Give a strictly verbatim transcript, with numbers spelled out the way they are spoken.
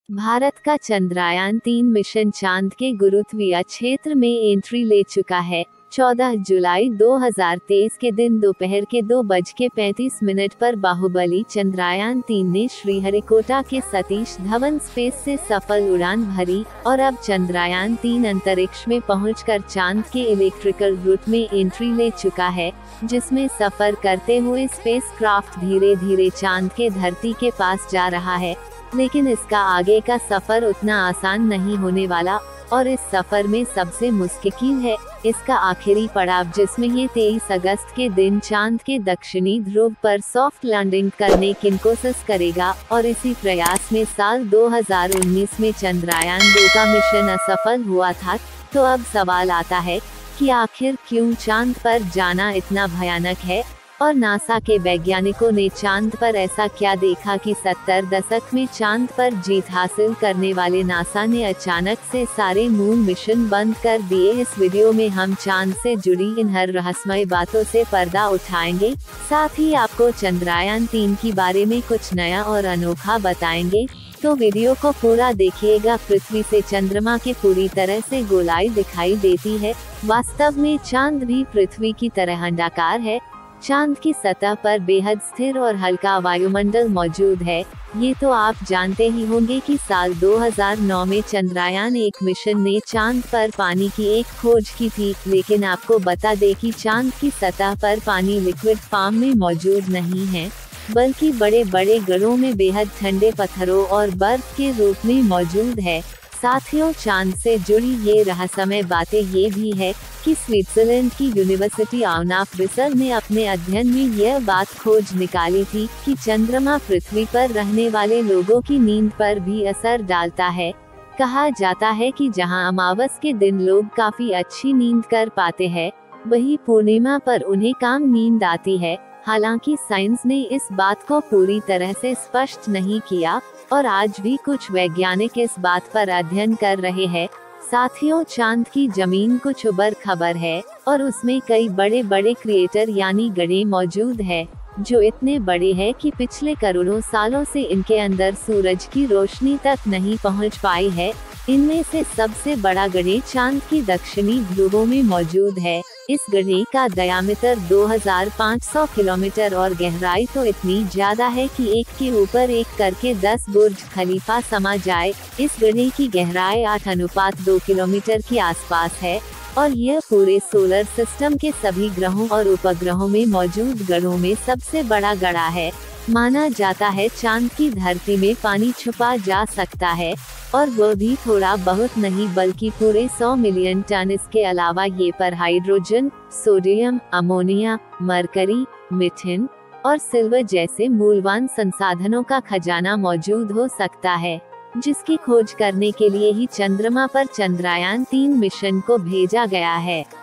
भारत का चंद्रयान तीन मिशन चांद के गुरुत्वीय क्षेत्र में एंट्री ले चुका है। चौदह जुलाई दो हज़ार तेईस के दिन दोपहर के दो बज के पैंतीस मिनट पर बाहुबली चंद्रयान तीन ने श्रीहरिकोटा के सतीश धवन स्पेस से सफल उड़ान भरी और अब चंद्रयान तीन अंतरिक्ष में पहुंचकर चांद के इलेक्ट्रिकल रूट में एंट्री ले चुका है, जिसमें सफर करते हुए स्पेसक्राफ्ट धीरे धीरे चांद के धरती के पास जा रहा है। लेकिन इसका आगे का सफर उतना आसान नहीं होने वाला और इस सफर में सबसे मुश्किल है इसका आखिरी पड़ाव, जिसमें ये तेईस अगस्त के दिन चांद के दक्षिणी ध्रुव पर सॉफ्ट लैंडिंग करने की कोशिश करेगा। और इसी प्रयास में साल दो हज़ार उन्नीस में चंद्रयान दो का मिशन असफल हुआ था। तो अब सवाल आता है कि आखिर क्यों चांद पर जाना इतना भयानक है और नासा के वैज्ञानिकों ने चांद पर ऐसा क्या देखा कि सत्तर दशक में चांद पर जीत हासिल करने वाले नासा ने अचानक से सारे मून मिशन बंद कर दिए। इस वीडियो में हम चांद से जुड़ी इन हर रहस्यमय बातों से पर्दा उठाएंगे, साथ ही आपको चंद्रयान तीन के बारे में कुछ नया और अनोखा बताएंगे। तो वीडियो को पूरा देखिएगा। पृथ्वी से चंद्रमा के पूरी तरह से गोलाई दिखाई देती है। वास्तव में चांद भी पृथ्वी की तरह अंडाकार है। चांद की सतह पर बेहद स्थिर और हल्का वायुमंडल मौजूद है। ये तो आप जानते ही होंगे कि साल दो हज़ार नौ में चंद्रयान एक मिशन ने चांद पर पानी की एक खोज की थी। लेकिन आपको बता दें कि चांद की सतह पर पानी लिक्विड फॉर्म में मौजूद नहीं है, बल्कि बड़े बड़े गढ़ों में बेहद ठंडे पत्थरों और बर्फ के रूप में मौजूद है। साथियों, चांद से जुड़ी ये रहस्यमय बातें ये भी है कि स्विट्जरलैंड की यूनिवर्सिटी ऑफ रिसर्च ने अपने अध्ययन में यह बात खोज निकाली थी कि चंद्रमा पृथ्वी पर रहने वाले लोगों की नींद पर भी असर डालता है। कहा जाता है कि जहां अमावस के दिन लोग काफी अच्छी नींद कर पाते हैं, वहीं पूर्णिमा पर उन्हें काम नींद आती है। हालांकि साइंस ने इस बात को पूरी तरह से स्पष्ट नहीं किया और आज भी कुछ वैज्ञानिक इस बात पर अध्ययन कर रहे हैं। साथियों, चांद की जमीन कुछ उबर खबर है और उसमें कई बड़े बड़े क्रिएटर यानी गड्ढे मौजूद है, जो इतने बड़े हैं कि पिछले करोड़ों सालों से इनके अंदर सूरज की रोशनी तक नहीं पहुंच पाई है। इनमें से सबसे बड़ा गड्ढा चांद की दक्षिणी ध्रुवों में मौजूद है। इस गड्ढे का डायमीटर दो हज़ार पाँच सौ किलोमीटर और गहराई तो इतनी ज्यादा है कि एक के ऊपर एक करके दस बुर्ज खलीफा समा जाए। इस गड्ढे की गहराई आठ अनुपात दो किलोमीटर के आसपास है और यह पूरे सोलर सिस्टम के सभी ग्रहों और उपग्रहों में मौजूद गड्ढों में सबसे बड़ा गड्ढा है। माना जाता है चांद की धरती में पानी छुपा जा सकता है और वो भी थोड़ा बहुत नहीं बल्कि पूरे सौ मिलियन टन। इसके अलावा ये पर hydrogen, sodium, ammonia, mercury, methane और सिल्वर जैसे मूल्यवान संसाधनों का खजाना मौजूद हो सकता है, जिसकी खोज करने के लिए ही चंद्रमा पर चंद्रयान तीन मिशन को भेजा गया है।